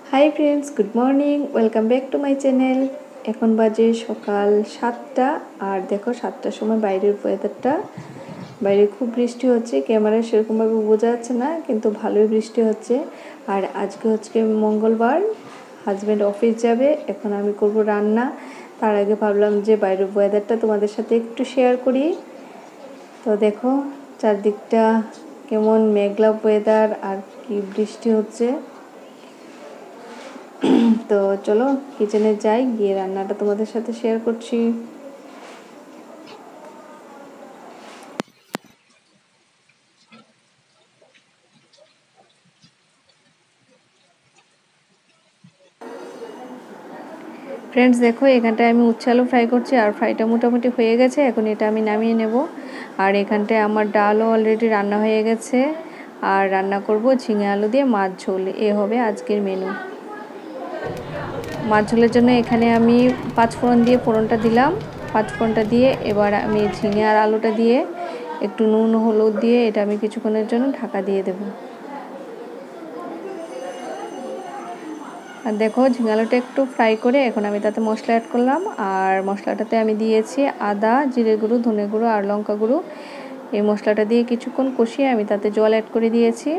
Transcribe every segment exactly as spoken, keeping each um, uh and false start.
High friends good morning welcome back to my channel. এখন বাজে সকাল সাতটা আর দেখো সাতটার সময় বাইরের ওয়েদারটা বাইরে খুব বৃষ্টি হচ্ছে, ক্যামেরায় সেরকমভাবে বোঝা যাচ্ছে না কিন্তু ভালোই বৃষ্টি হচ্ছে। আর আজকে হচ্ছে মঙ্গলবার, হাজব্যান্ড অফিস যাবে, এখন আমি করব রান্না। তার আগে ভাবলাম যে বাইরের ওয়েদারটা তোমাদের সাথে একটু শেয়ার করি। তো দেখো চারদিকটা কেমন মেঘলা ওয়েদার আর কি বৃষ্টি হচ্ছে। তো চলো কিচেনে যাই, গিয়ে রান্নাটা তোমাদের সাথে শেয়ার করছি। ফ্রেন্ডস দেখো এখানটায় আমি উচ্ছে আলু ফ্রাই করছি আর ফ্রাইটা মোটামুটি হয়ে গেছে, এখন এটা আমি নামিয়ে নেব। আর এখানটায় আমার ডালও অলরেডি রান্না হয়ে গেছে আর রান্না করব ঝিঙে আলু দিয়ে মাছ ঝোল। এ হবে আজকের মেনু। মাছ ঝোলের জন্য এখানে আমি পাঁচ ফোড়ন দিয়ে ফোড়নটা দিলাম। পাঁচ ফোড়নটা দিয়ে এবার আমি ঝিঙে আর আলুটা দিয়ে একটু নুন হলুদ দিয়ে এটা আমি কিছুক্ষণের জন্য ঢাকা দিয়ে দেব। আর দেখো ঝিঙে আলুটা একটু ফ্রাই করে এখন আমি তাতে মশলা অ্যাড করলাম। আর মশলাটাতে আমি দিয়েছি আদা, জিরে গুঁড়ো, ধনে গুঁড়ো আর লঙ্কা গুঁড়ো। এই মশলাটা দিয়ে কিছুক্ষণ কষিয়ে আমি তাতে জল অ্যাড করে দিয়েছি।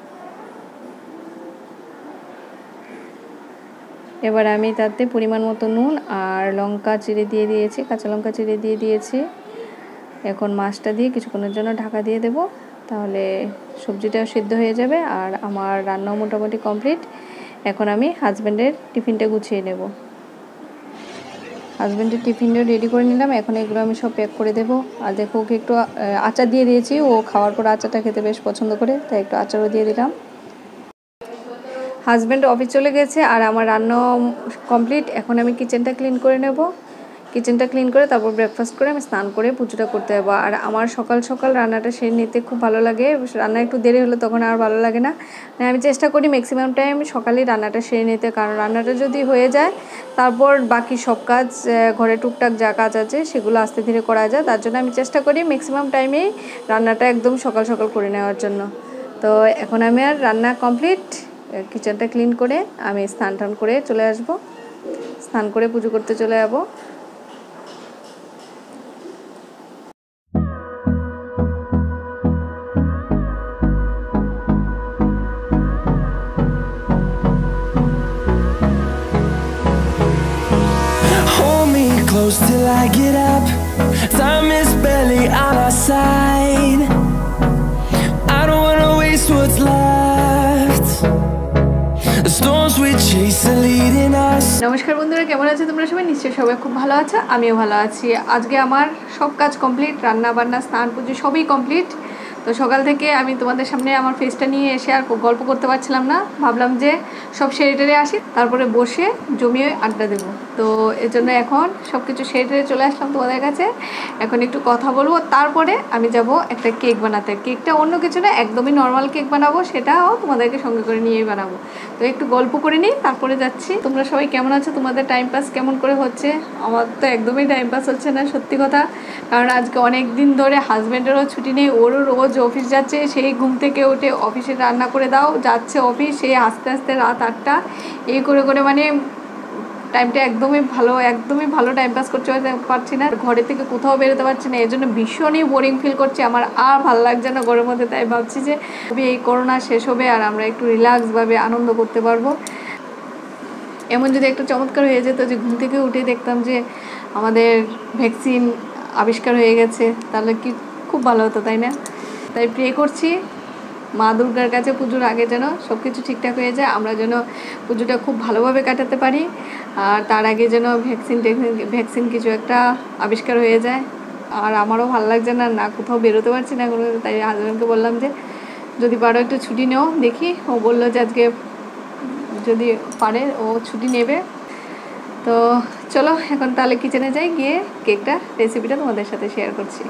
এবার আমি তাতে পরিমাণ মতো নুন আর লঙ্কা চিড়ে দিয়ে দিয়েছি, কাঁচা লঙ্কা চিড়ে দিয়ে দিয়েছি। এখন মাছটা দিয়ে কিছুক্ষণের জন্য ঢাকা দিয়ে দেব, তাহলে সবজিটাও সিদ্ধ হয়ে যাবে আর আমার রান্নাও মোটামুটি কমপ্লিট। এখন আমি হাজব্যান্ডের টিফিনটা গুছিয়ে নেব। হাজব্যান্ডের টিফিনটা রেডি করে নিলাম, এখন এগুলো আমি সব প্যাক করে দেবো। আর দেখো ওকে একটু আচার দিয়ে দিয়েছি, ও খাওয়ার পর আচারটা খেতে বেশ পছন্দ করে, তাই একটু আচারও দিয়ে দিলাম। হাজব্যান্ড অফিস চলে গেছে আর আমার রান্না কমপ্লিট। এখন আমি কিচেনটা ক্লিন করে নেব। কিচেনটা ক্লিন করে তারপর ব্রেকফাস্ট করে আমি স্নান করে পুজোটা করতে যাবো। আর আমার সকাল সকাল রান্নাটা সেরে নিতে খুব ভালো লাগে, রান্না একটু দেরি হলে তখন আর ভালো লাগে না। আমি চেষ্টা করি ম্যাক্সিমাম টাইম সকালেই রান্নাটা সেরে নিতে, কারণ রান্নাটা যদি হয়ে যায় তারপর বাকি সব কাজ, ঘরে টুকটাক যা কাজ আছে সেগুলো আস্তে ধীরে করা যায়। তার জন্য আমি চেষ্টা করি ম্যাক্সিমাম টাইমেই রান্নাটা একদম সকাল সকাল করে নেওয়ার জন্য। তো এখন আমি আর রান্না কমপ্লিট, কিচেনটা ক্লিন করে আমি স্নান টান করে চলে আসব, স্নান করে পুজো করতে চলে যাব। Close till I get up, time is barely on our side. I don't wanna waste what's left. The storms we chase are leading us. নমস্কার বন্ধুরা, কেমন আছো তোমরা সবাই? নিশ্চয়ই সবাই খুব ভালো আছো, আমিও ভালো আছি। আজকে আমার সব কাজ কমপ্লিট, রান্না বান্না স্নান পুজো সবই কমপ্লিট। তো সকাল থেকে আমি তোমাদের সামনে আমার ফেসটা নিয়ে এসে আর গল্প করতে পারছিলাম না, ভাবলাম যে সব সেরে টেরে আসি তারপরে বসে জমিয়ে আড্ডা দেবো। তো এর জন্য এখন সব কিছু সেরে টেরে চলে আসলাম তোমাদের কাছে। এখন একটু কথা বলবো, তারপরে আমি যাব একটা কেক বানাতে। কেকটা অন্য কিছু না, একদমই নর্মাল কেক বানাবো, সেটাও তোমাদেরকে সঙ্গে করে নিয়েই বানাবো। তো একটু গল্প করে নিই তারপরে যাচ্ছি। তোমরা সবাই কেমন আছো? তোমাদের টাইম পাস কেমন করে হচ্ছে? আমার তো একদমই টাইম পাস হচ্ছে না, সত্যি কথা। কারণ আজকে অনেক দিন ধরে হাজব্যান্ডেরও ছুটি নেই, ওরও রোজ অফিস যাচ্ছে, সেই ঘুম থেকে উঠে অফিসে রান্না করে দাও, যাচ্ছে অফিস, সেই আস্তে আস্তে রাত আটটা, এই করে করে মানে টাইমটা একদমই ভালো একদমই ভালো টাইম পাস করতে পারছি না, ঘরে থেকে কোথাও বেরোতে পারছি না। এর জন্য ভীষণই বোরিং ফিল করছি, আমার আর ভালো লাগছে না ঘরের মধ্যে। তাই ভাবছি যে এই করোনা শেষ হবে আর আমরা একটু রিল্যাক্সভাবে আনন্দ করতে পারবো। এমন যদি একটা চমৎকার হয়ে যেত যে ঘুম থেকে উঠে দেখতাম যে আমাদের ভ্যাকসিন আবিষ্কার হয়ে গেছে, তাহলে কি খুব ভালো হতো, তাই না? তাই প্রে করছি মা দুর্গার কাছে পুজোর আগে যেন সব কিছু ঠিকঠাক হয়ে যায়, আমরা যেন পুজোটা খুব ভালোভাবে কাটাতে পারি। আর তার আগে যেন ভ্যাকসিন ভ্যাকসিন কিছু একটা আবিষ্কার হয়ে যায়। আর আমারও ভালো লাগছে না, না কোথাও বেরোতে পারছি না কোনো। তাই হাজব্যান্ডকে বললাম যে যদি পারো একটু ছুটি নেও, দেখি। ও বললো যে আজকে যদি পারে ও ছুটি নেবে। তো চলো এখন তাহলে কিচেনে যাই, গিয়ে কেকটা রেসিপিটা তোমাদের সাথে শেয়ার করছি।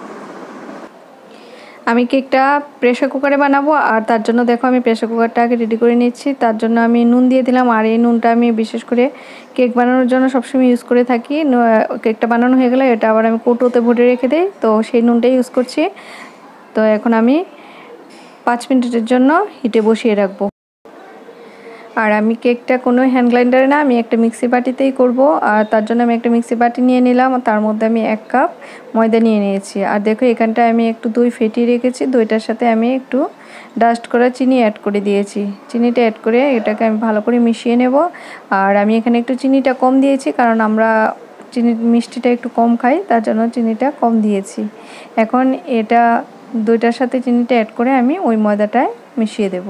আমি কেকটা প্রেসার কুকারে বানাবো, আর তার জন্য দেখো আমি প্রেসার কুকারটা আগে রেডি করে নিচ্ছি। তার জন্য আমি নুন দিয়ে দিলাম, আর এই নুনটা আমি বিশেষ করে কেক বানানোর জন্য সবসময় ইউজ করে থাকি। কেকটা বানানো হয়ে গেলে এটা আবার আমি কৌটোতে ভরে রেখে দিই, তো সেই নুনটাই ইউজ করছি। তো এখন আমি পাঁচ মিনিটের জন্য হিটে বসিয়ে রাখবো। আর আমি কেকটা কোনো হ্যান্ড গ্রাইন্ডারে না, আমি একটা মিক্সি বাটিতেই করব। আর তার জন্য আমি একটা মিক্সি বাটি নিয়ে নিলাম, তার মধ্যে আমি এক কাপ ময়দা নিয়ে নিয়েছি। আর দেখো এখানটায় আমি একটু দই ফেটিয়ে রেখেছি, দইটার সাথে আমি একটু ডাস্ট করা চিনি অ্যাড করে দিয়েছি। চিনিটা অ্যাড করে এটাকে আমি ভালো করে মিশিয়ে নেব। আর আমি এখানে একটু চিনিটা কম দিয়েছি, কারণ আমরা চিনি মিষ্টিটা একটু কম খাই, তার জন্য চিনিটা কম দিয়েছি। এখন এটা দইটার সাথে চিনিটা অ্যাড করে আমি ওই ময়দাটায় মিশিয়ে দেব।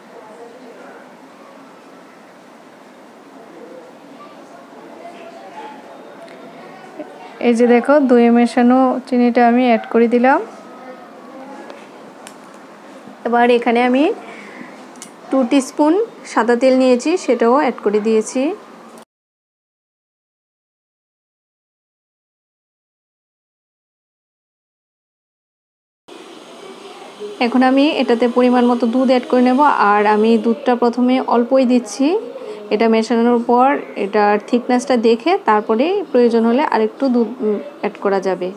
এই যে দেখো দই মেশানো চিনিটা আমি অ্যাড করে দিলাম। এবার এখানে আমি টু টিস্পুন সাদা তেল নিয়েছি, সেটাও অ্যাড করে দিয়েছি। এখন আমি এটাতে পরিমাণ মতো দুধ অ্যাড করে নেব। আর আমি দুধটা প্রথমে অল্পই দিচ্ছি, এটা মেশানোর পর এটার থিকনেসটা দেখে তারপরে প্রয়োজন হলে আরেকটু দুধ অ্যাড করা যাবে।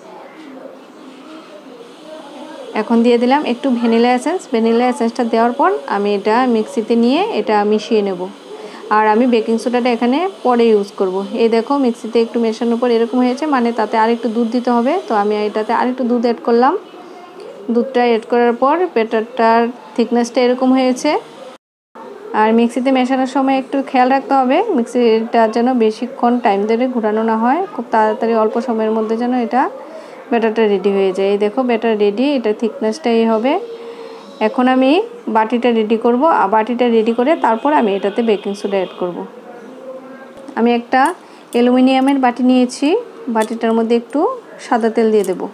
এখন দিয়ে দিলাম একটু ভ্যানিলা এসেন্স। ভ্যানিলা এসেন্সটা দেওয়ার পর আমি এটা মিক্সিতে নিয়ে এটা মিশিয়ে নেব। আর আমি বেকিং সোডাটা এখানে পরে ইউজ করব। এই দেখো মিক্সিতে একটু মেশানোর পর এরকম হয়েছে, মানে তাতে আরেকটু দুধ দিতে হবে। তো আমি এটাতে আরেকটু দুধ অ্যাড করলাম। দুধটা অ্যাড করার পর ব্যাটারটার থিকনেসটা এরকম হয়েছে। আর মিক্সিতে মেশানোর সময় একটু খেয়াল রাখতে হবে মিক্সিটা যেন বেশিক্ষণ টাইম ধরে ঘোরানো না হয়, খুব তাড়াতাড়ি অল্প সময়ের মধ্যে যেন এটা ব্যাটারটা রেডি হয়ে যায়। এই দেখো ব্যাটার রেডি, এটা থিকনেসটা এই হবে। এখন আমি বাটিটা রেডি করব। আর বাটিটা রেডি করে তারপর আমি এটাতে বেকিং সোডা অ্যাড করব। আমি একটা অ্যালুমিনিয়ামের বাটি নিয়েছি, বাটিটার মধ্যে একটু সাদা তেল দিয়ে দেব।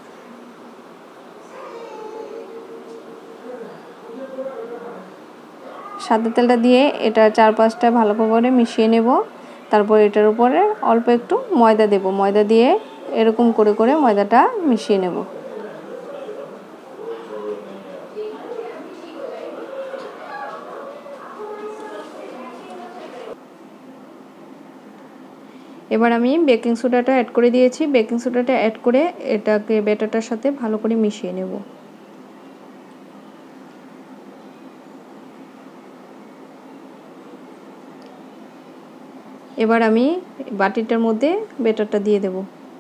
সাদা তেলটা দিয়ে এটা চার পাঁচটা ভালো করে মিশিয়ে নেব। তারপর এটার উপরে অল্প একটু ময়দা দেব। ময়দা দিয়ে এরকম করে করে ময়দাটা মিশিয়ে নেব। এবার আমি বেকিং সোডাটা অ্যাড করে দিয়েছি। বেকিং সোডাটা অ্যাড করে এটাকে ব্যাটারটার সাথে ভালো করে মিশিয়ে নেব। এবার আমি বাটিটার মধ্যে ব্যাটারটা দিয়ে দেব।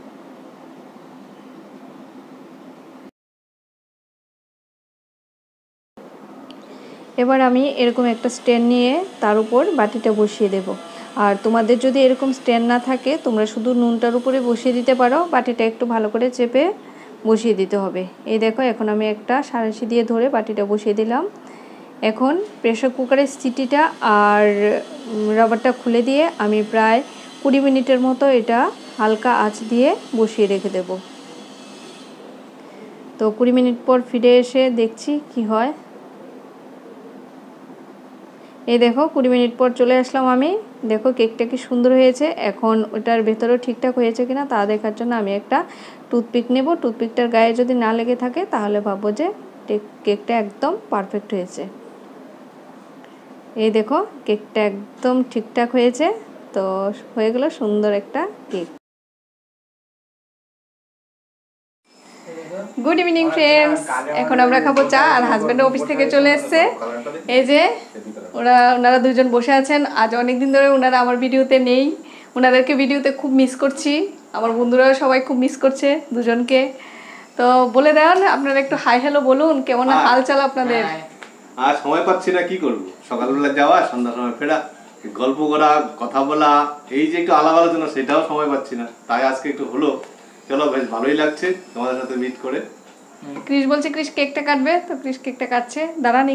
এবার আমি এরকম একটা স্ট্যান্ড নিয়ে তার উপর বাটিটা বসিয়ে দেব। আর তোমাদের যদি এরকম স্ট্যান্ড না থাকে তোমরা শুধু নুনটার উপরে বসিয়ে দিতে পারো, বাটিটা একটু ভালো করে চেপে বসিয়ে দিতে হবে। এই দেখো এখন আমি একটা সাঁড়াশি দিয়ে ধরে বাটিটা বসিয়ে দিলাম। এখন প্রেসার কুকারের সিটিটা আর রাবারটা খুলে দিয়ে আমি প্রায় কুড়ি মিনিটের মতো এটা হালকা আঁচ দিয়ে বসিয়ে রেখে দেব। তো কুড়ি মিনিট পর ফিরে এসে দেখছি কি হয়। এই দেখো কুড়ি মিনিট পর চলে আসলাম আমি। দেখো কেকটা কি সুন্দর হয়েছে। এখন ওটার ভেতরেও ঠিকঠাক হয়েছে কিনা তা দেখার জন্য আমি একটা টুথপিক নেব। টুথপিকটার গায়ে যদি না লেগে থাকে তাহলে ভাববো যে কেকটা একদম পারফেক্ট হয়েছে। এই দেখো কেকটা একদম ঠিকঠাক হয়েছে। তো হয়ে গেল সুন্দর একটা কেক। গুড ইভিনিং ফ্রেন্ডস, এখন আমরা খাবো চা। আর হাজব্যান্ড অফিস থেকে চলে এসছে। এই যে ওরা ওনারা দুজন বসে আছেন। আজ অনেকদিন ধরে ওনারা আমার ভিডিওতে নেই, ওনাদেরকে ভিডিওতে খুব মিস করছি। আমার বন্ধুরাও সবাই খুব মিস করছে দুজনকে। তো বলে দেন আপনারা একটু হাই হ্যালো বলুন, কেমন হাল চাল আপনাদের? আর সময় পাচ্ছি না, কি করবো, সকালবেলা যাওয়া সন্ধ্যার সময় ফেরা, গল্প করা, কথা বলা, এই যে একটু আলাপ আলোচনা সেটাও সময় পাচ্ছি না। তাই আজকে একটু হলো, চলো বেশ ভালোই লাগছে তোমাদের সাথে মিট করে। ক্রিস বলছে ক্রিস কেকটা কাটবে, তো ক্রিস কেকটা কাটছে। দাঁড়ান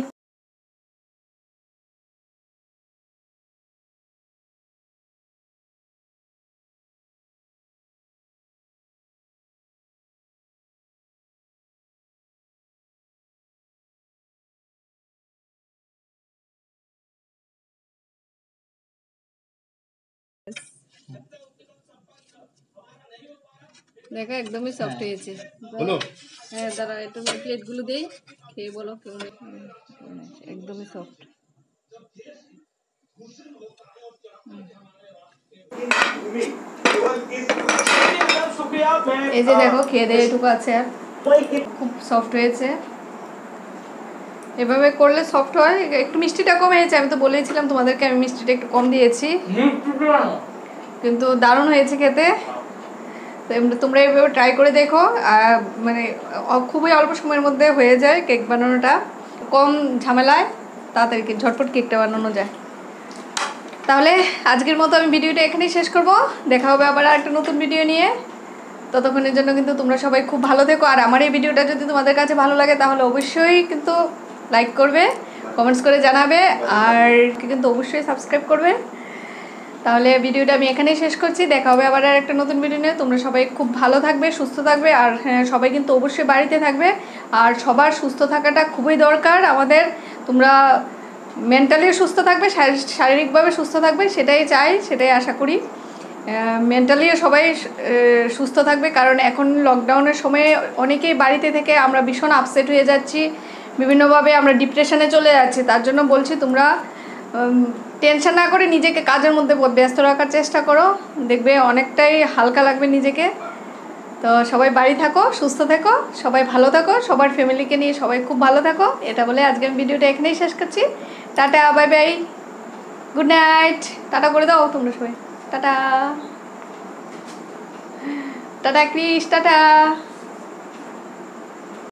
দেখো একদমই সফট হয়েছে। হ্যাঁ দাঁড়া একটু প্লেটগুলো দেই, খেয়ে বলো কেমন। একদমই সফট। এই যে দেখো খেয়ে দিয়ে এটুকু আছে, আর খুব সফট হয়েছে। এভাবে করলে সফট হয়। একটু মিষ্টিটা কমে গেছে, আমি তো বলেছিলাম তোমাদেরকে আমি মিষ্টিটা একটু কম দিয়েছি, কিন্তু দারুণ হয়েছে খেতে। তো তোমরা এইভাবে ট্রাই করে দেখো। আর মানে খুবই অল্প সময়ের মধ্যে হয়ে যায় কেক বানানোটা, কম ঝামেলায় তাড়াতাড়ি ঝটপট কেকটা বানানো যায়। তাহলে আজকের মতো আমি ভিডিওটা এখানেই শেষ করব। দেখা হবে আবার একটা নতুন ভিডিও নিয়ে। ততক্ষণের জন্য কিন্তু তোমরা সবাই খুব ভালো থেকো। আর আমার এই ভিডিওটা যদি তোমাদের কাছে ভালো লাগে তাহলে অবশ্যই কিন্তু লাইক করবে, কমেন্টস করে জানাবে, আর কিন্তু অবশ্যই সাবস্ক্রাইব করবে। তাহলে ভিডিওটা আমি এখানেই শেষ করছি। দেখা হবে আবার আর একটা নতুন ভিডিও নিয়ে। তোমরা সবাই খুব ভালো থাকবে, সুস্থ থাকবে, আর হ্যাঁ সবাই কিন্তু অবশ্যই বাড়িতে থাকবে। আর সবার সুস্থ থাকাটা খুবই দরকার আমাদের। তোমরা মেন্টালিও সুস্থ থাকবে, শারীরিকভাবে সুস্থ থাকবে, সেটাই চাই, সেটাই আশা করি। মেন্টালিও সবাই সুস্থ থাকবে, কারণ এখন লকডাউনের সময়ে অনেকেই বাড়িতে থেকে আমরা ভীষণ আপসেট হয়ে যাচ্ছি, বিভিন্নভাবে আমরা ডিপ্রেশনে চলে যাচ্ছি। তার জন্য বলছি তোমরা টেনশন না করে নিজেকে কাজের মধ্যে ব্যস্ত রাখার চেষ্টা করো, দেখবে অনেকটাই হালকা লাগবে নিজেকে। তো সবাই বাড়ি থাকো, সুস্থ থেকো, সবাই ভালো থাকো, সবার ফ্যামিলিকে নিয়ে সবাই খুব ভালো থাকো। এটা বলে আজকে আমি ভিডিওটা এখানেই শেষ করছি। Tata, bye bye, good night. Tata করে দাও তোমরা সবাই, টাটা টাটা ক্রিস, টাটা।